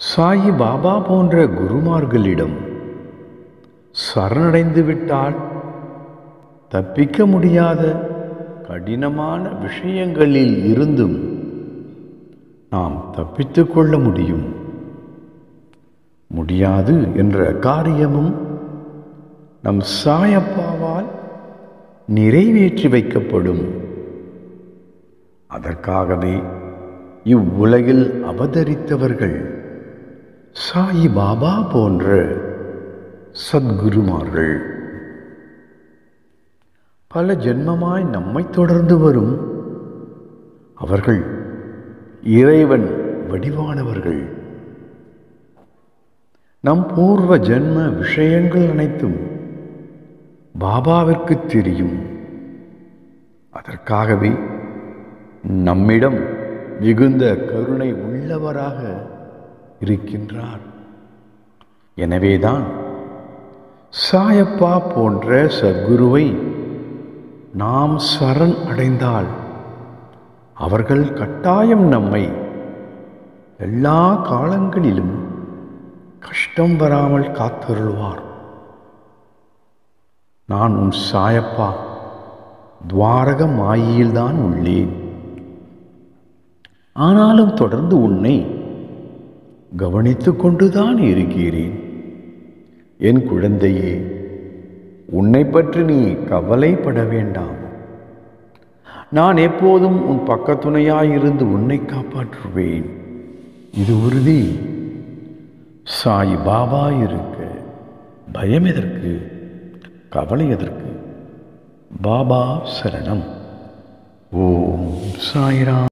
சாயி பாபா போன்ற குருமார்களிடம் சரணடைந்து விட்டால் தப்பிக்க முடியாத கடினமான விஷயங்களில் இருந்தும் நாம் தப்பித்துக் கொள்ள முடியாது என்ற காரியமும் நம் சாயப்பாவால் நிறைவேற்றி வைக்கப்படும். அதற்காகவே இவ்வுலகில் அவதரித்தவர்கள் சாயி பாபா போன்ற சத்குருமார்கள். பல ஜென்மமாய் நம்மை தொடர்ந்து வரும் அவர்கள் இறைவன் வடிவானவர்கள். நம் பூர்வ ஜென்ம விஷயங்கள் அனைத்தும் பாபாவிற்கு தெரியும். அதற்காகவே நம்மிடம் மிகுந்த கருணை உள்ளவராக இருக்கின்றார். எனவேதான் சாயப்பா போன்ற சத்குருவை நாம் சரண் அடைந்தால் அவர்கள் கட்டாயம் நம்மை எல்லா காலங்களிலும் கஷ்டம் வராமல் காத்தருள்வார். நான் உன் சாயப்பா துவாரக மாயில்தான் உள்ளேன். ஆனாலும் தொடர்ந்து உன்னை கவனித்துக் கொண்டுதான் இருக்கிறேன். என் குழந்தையே, உன்னை பற்றி நீ கவலைப்பட வேண்டாம். நான் எப்போதும் உன் பக்கத்துணையாயிருந்து உன்னை காப்பாற்றுவேன். இது உறுதி. சாயி பாபா இருக்க பயம் எதற்கு, கவலை எதற்கு? பாபா சரணம். ஓம் சாய்ராம்.